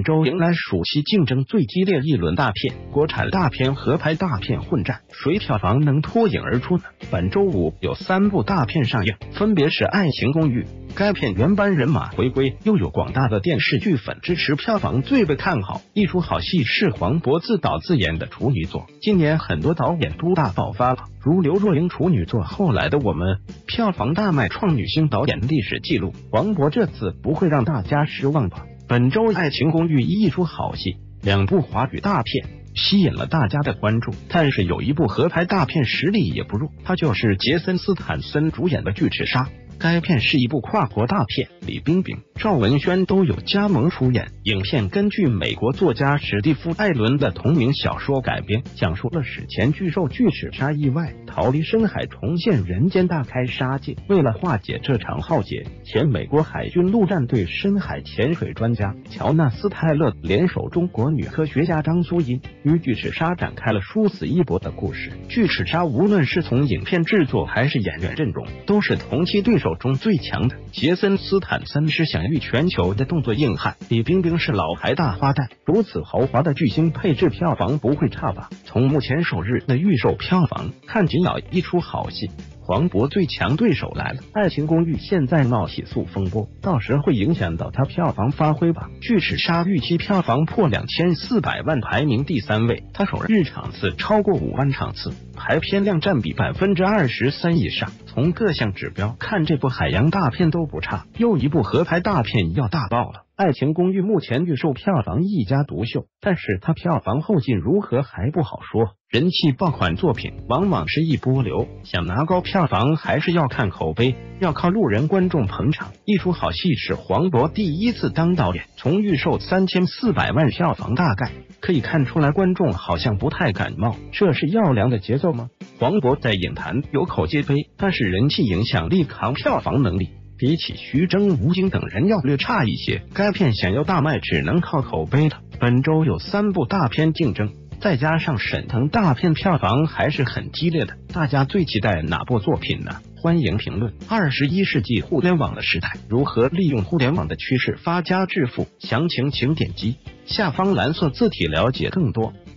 周迎来暑期竞争最激烈一轮大片，国产大片、合拍大片混战，谁票房能脱颖而出呢？本周五有3部大片上映，分别是《爱情公寓》。该片原班人马回归，又有广大的电视剧粉支持，票房最被看好。一出好戏是黄渤自导自演的处女作，今年很多导演都大爆发了，如刘若英处女作《后来的我们》，票房大卖，创女星导演历史记录。黄渤这次不会让大家失望吧？本周《爱情公寓》一出好戏，2部华语大片吸引了大家的关注，但是有一部合拍大片实力也不弱，它就是杰森斯坦森主演的《巨齿鲨》。该片是一部跨国大片，李冰冰、赵文轩都有加盟出演。影片根据美国作家史蒂夫·艾伦的同名小说改编，讲述了史前巨兽巨齿鲨意外逃离深海，重现人间，大开杀戒。为了化解这场浩劫，前美国海军陆战队深海潜水专家乔纳斯·泰勒联手中国女科学家张苏茵，与巨齿鲨展开了殊死一搏的故事。巨齿鲨无论是从影片制作还是演员阵容，都是同期对手中最强的。杰森斯坦森是享誉全球的动作硬汉，李冰冰是老牌大花旦，如此豪华的巨星配置，票房不会差吧？从目前首日的预售票房看，仅有一出好戏。黄渤最强对手来了，《爱情公寓》现在闹起诉风波，到时会影响到它票房发挥吧？巨齿鲨预期票房破2400万，排名第3位，它首日场次超过5万场次，排片量占比23%以上。从各项指标看，这部海洋大片都不差，又一部合拍大片要大爆了。《爱情公寓》目前预售票房一家独秀，但是它票房后劲如何还不好说。人气爆款作品往往是一波流，想拿高票房还是要看口碑，要靠路人观众捧场。一出好戏是黄渤第一次当导演，从预售3400万票房大概可以看出来，观众好像不太感冒，这是要凉的节奏吗？黄渤在影坛有口皆碑，但是人气影响力扛票房能力比起徐峥、吴京等人要略差一些，该片想要大卖只能靠口碑了。本周有3部大片竞争，再加上沈腾大片，票房还是很激烈的。大家最期待哪部作品呢？欢迎评论。21世纪互联网的时代，如何利用互联网的趋势发家致富？详情请点击下方蓝色字体了解更多。